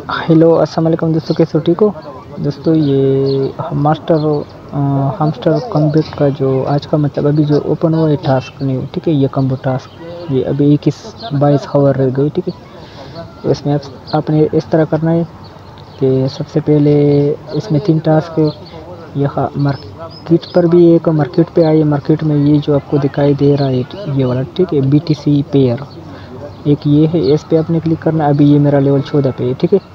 Hello अस्सलाम वालेकुम दोस्तों, कैसे हो? ठीक हो दोस्तों। ये हमस्टर कम्बैट का जो आज का मतलब अभी जो ओपन हुआ है टास्क न्यू, ठीक है। ये कम्बो टास्क ये अभी 21-22 हावर रह गई, ठीक है। तो इसमें आपने इस तरह करना है कि सबसे पहले इसमें 3 टास्क है। यह मार्केट पर भी एक मार्केट पे आइए। मार्केट में ये जो आपको दिखाई दे रहा है ये वाला, ठीक है, BTC पेयर एक ये है। इस पे आपने क्लिक करना है। अभी ये मेरा लेवल 14 पे है, ठीक है।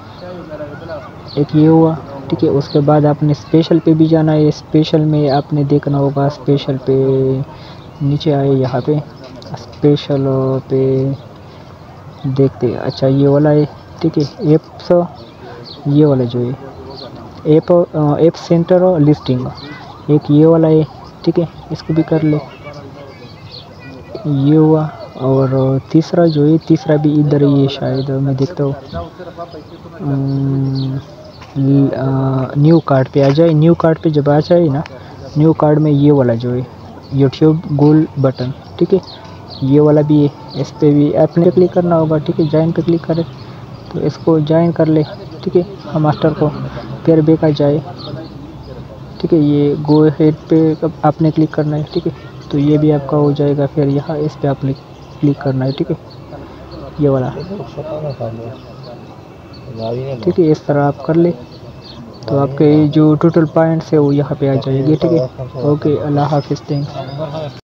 एक ये हुआ, ठीक है। उसके बाद आपने स्पेशल पे भी जाना है। स्पेशल में आपने देखना होगा, स्पेशल पे नीचे आए यहाँ पे स्पेशल पे देखते हैं। अच्छा ये वाला है, ठीक है। एप्स ये वाला जो है ऐप सेंटर और लिस्टिंग एक ये वाला है, ठीक है। इसको भी कर ले। ये हुआ। और तीसरा जो है, तीसरा भी इधर ही है शायद, मैं देखता हूँ। न्यू कार्ड पे आ जाए। न्यू कार्ड पे जब आ जाए ना, न्यू कार्ड में ये वाला जो है यूट्यूब गोल बटन, ठीक है, ये वाला भी है। इस पर भी आपने क्लिक करना होगा, ठीक है। ज्वाइन पे क्लिक करें तो इसको ज्वाइन कर ले, ठीक है। हम मास्टर को फिर बेका जाए, ठीक है। ये गो हेड पे आपने क्लिक करना है, ठीक है। तो ये भी आपका हो जाएगा। फिर यहाँ इस पे आपने क्लिक करना है, ठीक है, ये वाला, ठीक है। इस तरह आप कर ले तो आपके जो टोटल पॉइंट्स है वो यहाँ पे आ जाएगी, ठीक है। ओके, अल्लाह हाफिज़, थैंक्स।